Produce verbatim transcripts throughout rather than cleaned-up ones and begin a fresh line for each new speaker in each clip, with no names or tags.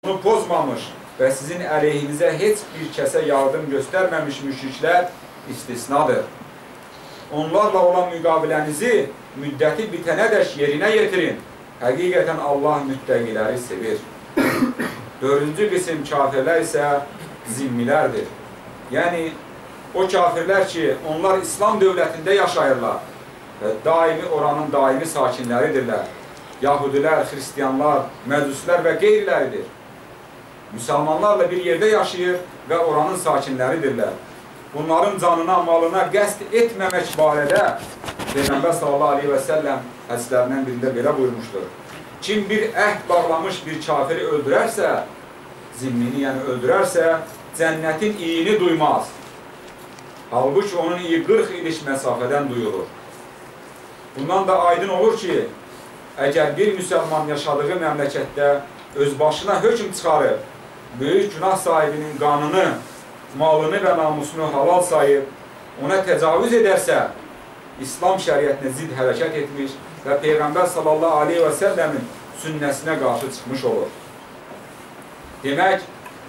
bunu pozmamış ve sizin aleyhinize hiçbir kese yardım göstermemiş müşrikler istisnadır. Onlarla olan müqabilenizi müddeti bitene dek yerine getirin. Hakikaten Allah mütteqiləri sevir. Dördüncü kısım kafirler ise zimmilerdir. Yani o kafirler ki onlar İslam devletinde yaşayırlar ve daimi oranın daimi sakinleridirler. Yahudiler, Hristiyanlar, Mecusler ve qeyriləridir. Müslümanlarla bir yerde yaşayır ve oranın sakinleridirler. Bunların canına, malına qəsd etməmək barədə Peyğəmbər sallallahu aleyhi ve sellem hədislərindən birində belə buyurmuşdur. Kim bir əhd bağlamış bir kafiri öldürərsə, zimmini yəni öldürərsə, cənnətin iyini duymaz. Halbuki onun iyi qırx iliş məsafədən duyulur. Bundan da aydın olur ki, əgər bir müsəlman yaşadığı məmləkətdə öz başına hökm çıxarıb, böyük günah sahibinin qanını, malını və namusunu halal sayıb, ona təcavüz edərsə, İslam şəriətinə zid hərəkət etmiş və Peyğəmbər sallallahu aleyhi və səlləmin sünnəsinə qarşı çıxmış olur. Demək,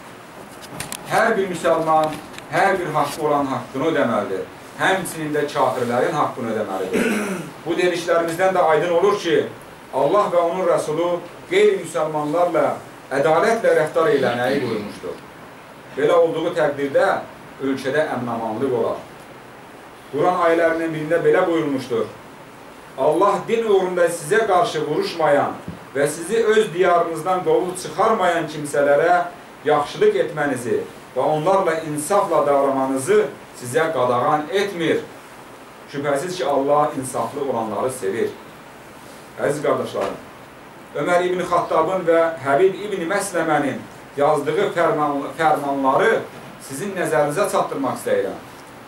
hər bir müsəlman, hər bir haqqı olan haqqını ödəməlidir. Həmçinin də kafirlərin haqqını ödəməlidir. Bu dediklərimizdən də aydın olur ki, Allah və onun Rəsulu qeyri-müsəlmanlarla ədalətlə rəftar eləməyi buyurmuşdur. Belə olduğu təqdirdə ölkədə əmin-amanlıq olar. Quran ayələrindən birində belə buyurmuşdur. Allah din uğrunda sizə qarşı vuruşmayan və sizi öz diyarınızdan qovub çıxarmayan kimsələrə yaxşılıq etmənizi və onlarla insafla davranmanızı sizə qadağan etmir. Şübhəsiz ki, Allah insaflı olanları sevir. Əziz qardaşlarım, Ömər İbn Xattabın və Həbib İbn Məsləmənin yazdığı fərmanları sizin nəzərinizə çatdırmaq istəyirəm.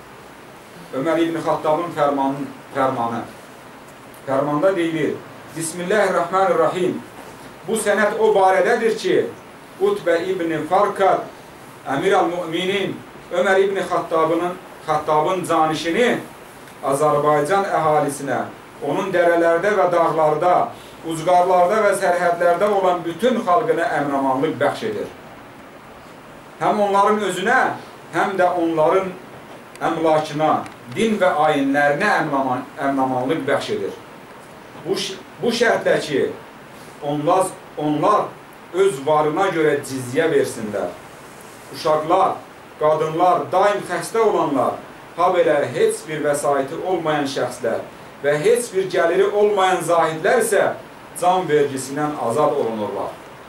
Ömər İbn Xattabın fərmanı, fərmanı. Fərmanda deyilir, Bismillahirrahmanirrahim. Bu sənət o barədədir ki, Utbə İbn Farkad, Əmir al-Müminin, Ömər İbn Xattabın, Xattabın canişini Azərbaycan əhalisinə, onun dərələrdə və dağlarda, ucqarlarda və sərhədlərdə olan bütün xalqına əmin-amanlıq bəxş edir. Həm onların özünə, həm də onların əmlakına, din və ayinlərinə əmin-amanlıq bəxş edir. Bu, bu şərtlə ki, onlar, onlar öz varına görə cizyə versinlər. Uşaqlar, qadınlar, daim xəstə olanlar, ha belə heç bir vəsaiti olmayan şəxslər və heç bir gəliri olmayan zahidlər isə can vergisindən azad olunurlar.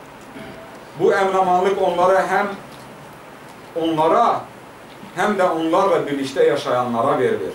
Bu əmin-amanlıq onlara həm onlara, həm də onlarla birlikdə yaşayanlara verilir.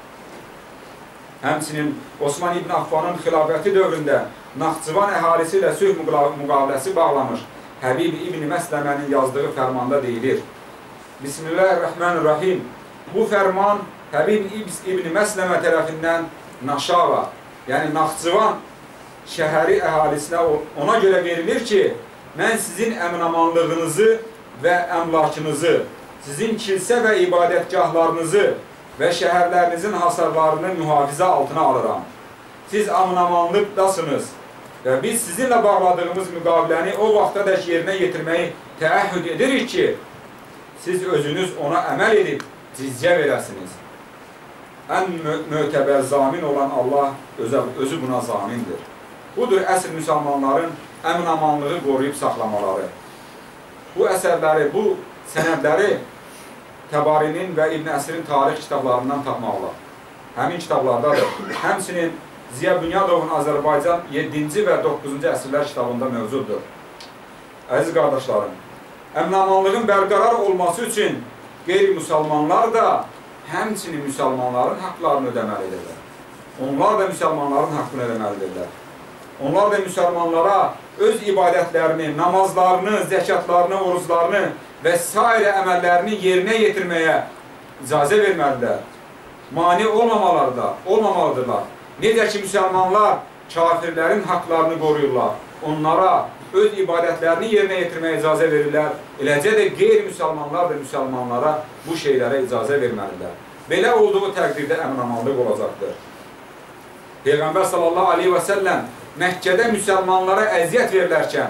Həmçinin Osman İbn Affanın xilafəti dövründə Naxçıvan əhalisi ilə sülh müqaviləsi bağlamış Həbib İbn Məsləmənin yazdığı fərmanda deyilir. Bismillahirrahmanirrahim. Bu fərman Həbib İbn Məsləmə tərəfindən Naşava, yəni Naxçıvan şəhəri əhalisinə ona görə verilir ki, mən sizin əmin-amanlığınızı və əmlakınızı, sizin kilsə və ibadətgahlarınızı və şəhərlərinizin hasarlarını mühafizə altına alıram. Siz əmin-amanlıqdasınız və biz sizinlə bağladığımız müqaviləni o vaxta dək yerinə yetirməyi təəhhüd edirik ki, siz özünüz ona əməl edib cizyə verəsiniz. Ən mötəbər zamin olan Allah özü, özü buna zamindir. Budur əsr müsəlmanların əmin-amanlığı qoruyub saxlamaları. Bu əsərləri, bu sənədləri Təbarinin və İbn Əsrin tarix kitablarından tapmaq olar. Həmin kitablardadır. Həmçinin Ziya Bünyadovun Azərbaycan yeddinci və doqquzuncu əsrlər kitabında mövcuddur. Əziz qardaşlarım, əmin-amanlığın bərqərar olması üçün qeyri-müsəlmanlar da həmçinin müsəlmanların haqlarını ödəməlidirlər. Onlar da müsəlmanların haqqını ödəməlidirlər. Onlar da müsəlmanlara öz ibadətlərini, namazlarını, zəkatlarını, oruclarını və sairə əməllərini yerinə yetirməyə icazə verməlidirlər. Mani olmamalıdırlar, olmamalıdırlar. Necə ki, müsəlmanlar kafirlərin haqlarını qoruyurlar, onlara öz ibadətlərini yerinə yetirməyə icazə verirlər, eləcə də qeyri-müsəlmanlar da müsəlmanlara bu şeylərə icazə verməlidirlər. Belə olduğu təqdirdə əmin-amanlıq olacaqdır. Peyğəmbər sallallahu aleyhi və səlləm Məkkədə müsəlmanlara əziyyət verilərkən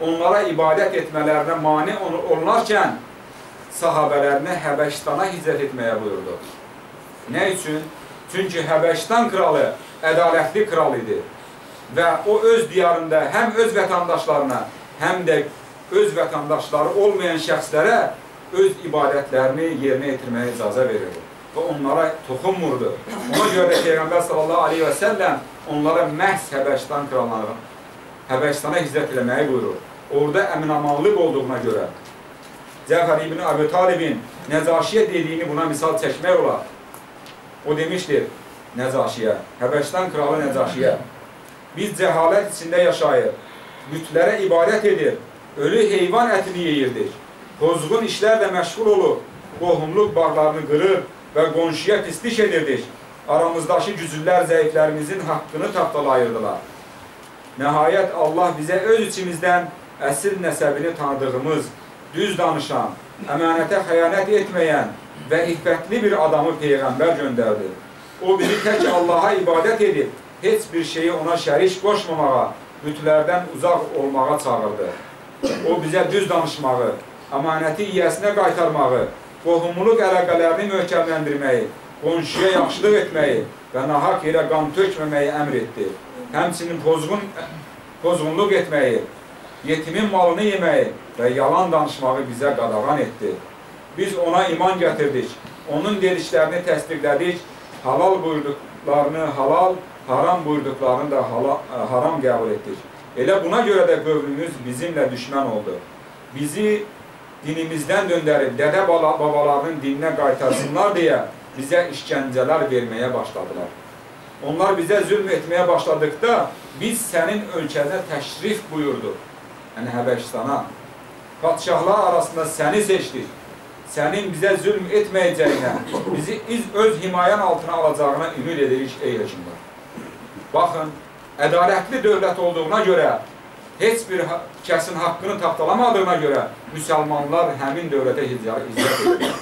onlara ibadət etmələrinə mane olunarkən sahabələrinə Həbəşistana hicrət etməyə buyurdu. Nə üçün? Çünki Həbəşistan kralı ədalətli kral idi və o öz diyarında həm öz vətəndaşlarına, həm də öz vətəndaşları olmayan şəxslərə öz ibadətlərini yerinə yetirməyə icazə verirdi və onlara toxunmurdu. Ona görə də Peyğəmbər sallallahu aleyhi və səlləm onlara məhz Həbəşistan krallarına, Həbəşistana hicrət eləməyi buyurur. Orada əminamanlıq olduğuna görə Cəfər ibn Əbi Talibin Nəcaşiyə dediyini buna misal çəkmək olar. O demişdir Nəcaşiyə, Həbəşistan kralı Nəcaşiyə, biz cəhalət içində yaşayır, bütlərə ibadət edir, ölü heyvan ətini yeyirdik, pozğun işlərlə məşğul olur, qohumluq bağlarını qırır və qonşuya pislik edirdik, aramızdakı güclülər zəiflərimizin haqqını tapdalayırdılar. Nəhayət Allah bizə öz içimizdən əsil nəsəbini tanıdığımız, düz danışan, əmanətə xəyanət etməyən və iffətli bir adamı Peyğəmbər göndərdi. O bizi tək Allaha ibadət edib, heç bir şeyi ona şərik qoşmamağa, bütlərdən uzaq olmağa çağırdı. O bizə düz danışmağı, əmanəti yiyəsinə qaytarmağı, qohumluq əlaqələrini möhkəmləndirməyi, qonşuya yaxşılıq etməyi və nahaq yerə qan tökməməyi əmr etdi. Həmçinin pozğun, pozğunluq etməyi, yetimin malını yeməyi və yalan danışmağı bizə qadağan etdi. Biz ona iman gətirdik, onun dediklərini təsdiqlədik, halal buyurduqlarını halal, haram buyurduqlarını da hala, haram qəbul etdik. Elə buna görə də qövmümüz bizimlə düşmən oldu. Bizi dinimizdən döndərib, dədə babalarının dininə qaytarsınlar deyə bizə işgəncələr verməyə başladılar. Onlar bizə zülm etməyə başladıqda biz sənin ölkədə təşrif buyurduq. Yəni Həbəşistana, padişahlar arasında səni seçdik, sənin bizə zülm etməyəcəyinə, bizi öz himayən altına alacağına ümid edirik ey hökmdar. Baxın, ədalətli dövlət olduğuna görə, heç bir kəsin haqqını tapdalamadığına görə müsəlmanlar həmin dövlətə hicrət edirlər.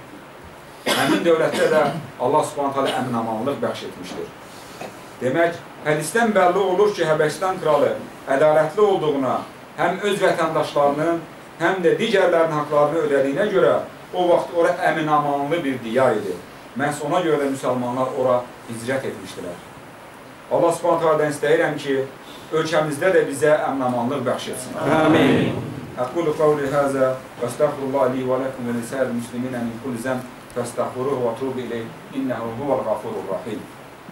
Həmin dövlətdə də Allah subhanət hələ əmin-amanlıq bəxş etmişdir. Demək, hədisdən bəlli olur ki, Həbəşistan kralı ədalətli olduğuna, həm öz vətəndaşlarının, həm də digərlərin haqlarını ödədiyinə görə o vaxt ora əmin-amanlı bir diyar idi. Məhz ona görə də müsəlmanlar ora hicrət etmişdilər. Allah subhanət hələdən istəyirəm ki, ölkəmizdə də bizə əmin-amanlıq bəxş etsin. Amin. Əqulu qavli həzə və estəğfirullah li və ləkum və lisəl müsliminə min kulli zəm fəstəğfiruhu və tubu ileyh innəhu huvəl qafurur rahim.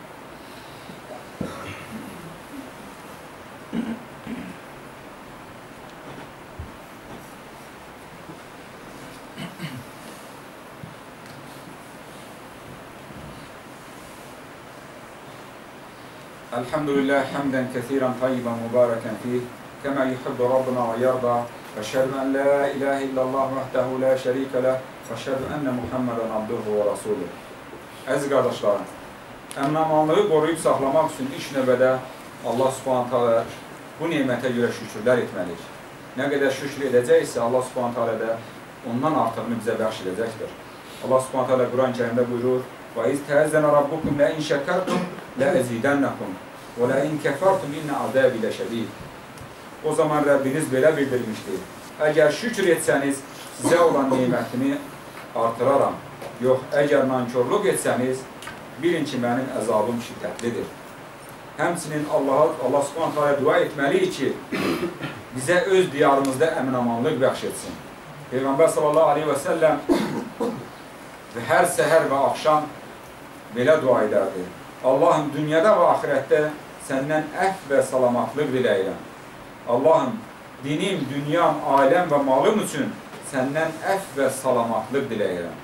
Elhamdülillah hamden kesiren tayyiben mübareken fih kema yuhibbu Rabbuna ve yarda ve eşhedü en la ilahe illallah vahdehu la şerike leh ve eşhedü enne Muhammeden abduhu ve rasuluh. Əziz qardaşlarım, əmin-amanlığı qoruyub saxlamaq üçün ilk növbədə Allah subhanət hələ bu nemətə görə şükürlər etməliyik. Nə qədər şükür edəcəksə Allah subhanət hələ də ondan artıqını bizə bəxş edəcəkdir. Allah subhanət hələ Quran-ı Kərimdə buyurur: وَاِذْ تَعَزَّنَ رَبُّكُمْ لَاِنْ شَكَرْتُمْ لَاَزِيدَنَّكُمْ وَلَاِنْ كَفَرْتُمْ اِنَّ عَذَابِ لَشَد۪يدٍ. O zaman Rəbbiniz belə bildirmişdir: əgər şükür etsəniz, sizə olan nimətini artıraram. Yox, əgər nankörlük etsəniz, bilin ki, mənim əzabım şiddətlidir. Həmçinin Allah, Allah subhanət hələ dua etməliyik ki, bizə öz diyarımızda əmin-amanlıq bəxş etsin. Peyğəmbər sallallahu aleyhi və səlləm və hər səhər və axşam belə dua edərdi: Allahım, dünyada və axirətdə səndən əfv və salamatlıq diləyirəm. Allahım, dinim, dünyam, ailəm və malım üçün səndən əfv və salamatlıq diləyirəm.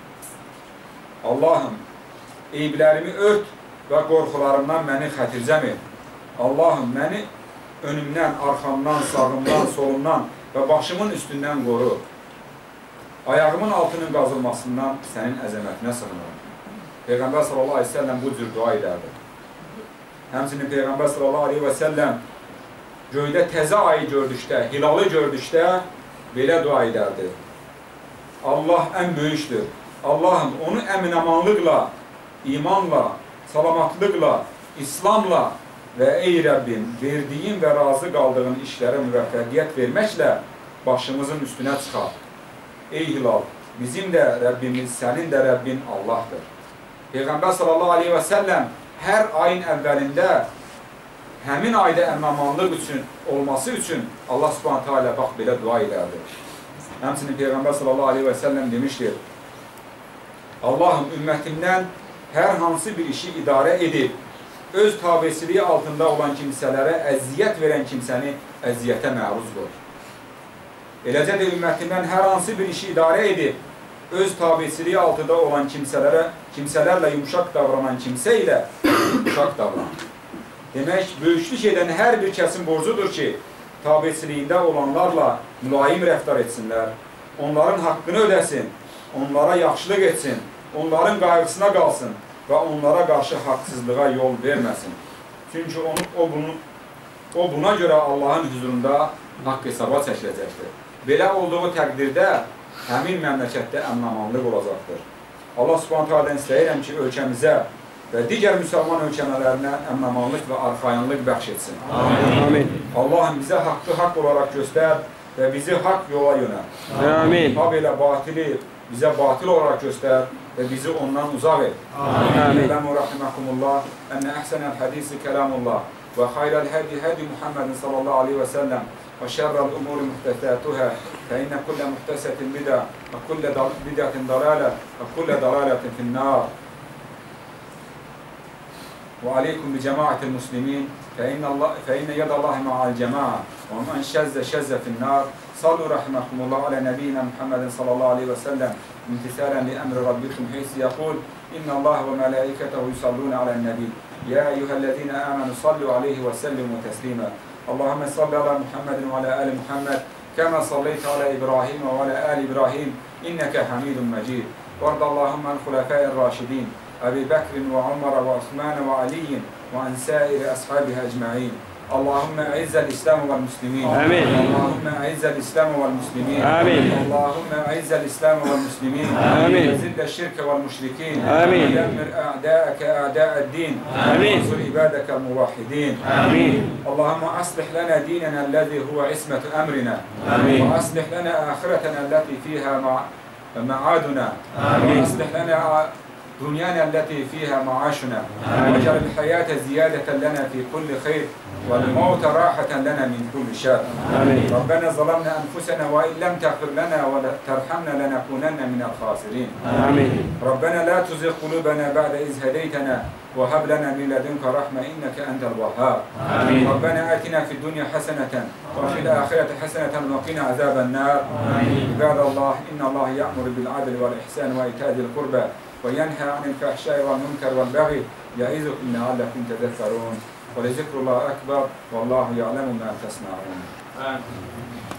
Allahım, eyblərimi ört və qorxularımdan məni xətircəm et. Allahım, məni önümdən, arxamdan, sağımdan, solumdan və başımın üstündən qoru. Ayağımın altının qazılmasından sənin əzəmətinə sığınırım. Peyğəmbər sallallahu aleyhi və səlləm bu cür dua edərdi. Həmçinin Peyğəmbər sallallahu aleyhi və səlləm göydə təzə ayı gördükdə, hilalı gördükdə belə dua edərdi: Allah ən böyükdür. Allahım, onu əmin-amanlıqla, imanla, salamatlıqla, İslamla ve ey Rabbim verdiğin ve razı kaldığın işlere müvaffakiyet vermekle başımızın üstüne çıkar. Ey Hilal, bizim de Rabbimiz, senin de Rabbin Allah'tır. Peygamber sallallahu aleyhi ve sellem her ayın evvelinde həmin ayda əmmamanlıq üçün, olması üçün Allah subhanahu teala bax belə dua edərdi. Həmçinin Peygamber sallallahu aleyhi ve sellem demiştir, Allah'ım ümmətimdən hər hansı bir işi idarə edib, öz tabesiliği altında olan kimsələrə əziyyət verən kimsəni əziyyətə məruz qoy. Eləcə də ümmətimdən hər hansı bir işi idarə edib, öz tabesiliği altında olan kimsələrə, kimsələrlə yumuşaq davranan kimsə ilə yumuşaq davran. Demək, böyüklük edən hər bir kəsin borcudur ki, tabeçiliyində olanlarla mülayim rəftar etsinlər, onların haqqını ödəsin, onlara yaxşılıq etsin, onların qayğısına qalsın və onlara qarşı haqsızlığa yol verməsin. Çünki onu, o, bunu, o buna görə Allahın huzurunda haqq hesaba çəkiləcəkdir. Belə olduğu təqdirdə həmin məmləkətdə əmnamanlıq olacaqdır. Allah subhanahu ta'adan istəyirəm ki, ölkəmizə və digər müsəlman ölkəmələrinə əmnamanlıq və arxayınlıq bəxş etsin.
Amin.
Allahım bizə haqqı haqq olaraq göstər və bizi haqq yola yönəl.
Amin.
Ha belə batili bizə batil olaraq göstər və bizi ondan uzaq et.
Amin.
Ələmu rahiməkumullah, ənə əhsənəl hədisi kəlamullah və xayrəl hədi hədi Muhammedin sallallahu aleyhi və səlləm və şərrəl umuri muhtəsətuhə fə innə kullə muhtəsətin bidə və kullə bidətin dalalə və kullə dalaletin finnâr. وعليكم بجماعة المسلمين فإن, الله فإن يد الله مع الجماعة ومن شذ شذ في النار صلوا رحمكم الله على نبينا محمد صلى الله عليه وسلم امتثالا لأمر ربكم حيث يقول إن الله وملائكته يصلون على النبي يا أيها الذين آمنوا صلوا عليه وسلموا تسليما اللهم صل على محمد وعلى آل محمد كما صليت على إبراهيم وعلى آل إبراهيم إنك حميد مجيد وارض اللهم عن الخلفاء الراشدين أبي بكر وعمر وعثمان وعلي وعن سائر أصحابه أجمعين اللهم أعز الإسلام والمسلمين
آمين.
اللهم أعز الإسلام والمسلمين
آمين.
اللهم أعز الإسلام والمسلمين
آمين.
وزد الشرك والمشركين
آمين.
ودمر أعداءك أعداء الدين
آمين.
وانصر عبادك الموحدين
آمين.
اللهم أصلح لنا ديننا الذي هو عصمة أمرنا
آمين.
وأصلح لنا آخرتنا التي فيها مع معادنا
آمين.
وأصلح لنا دنيانا التي فيها معاشنا واجعل الحياة زيادة لنا في كل خير والموت راحة لنا من كل شر
آمين.
ربنا ظلمنا أنفسنا وإن لم تغفر لنا وترحمنا لنكونن من الخاسرين
آمين.
ربنا لا تزغ قلوبنا بعد إذ هديتنا وهب لنا من لدنك رحمة إنك أنت الوهاب
آمين.
ربنا آتنا في الدنيا حسنة وفي الآخرة حسنة وقنا عذاب النار
آمين.
عباد الله إن الله يأمر بالعدل والإحسان وإيتاء ذي القربى وينهى عن الفحشاء والمنكر والبغي يعظكم لعلكم تذكرون ولذكر الله أكبر والله يعلم ما تصنعون.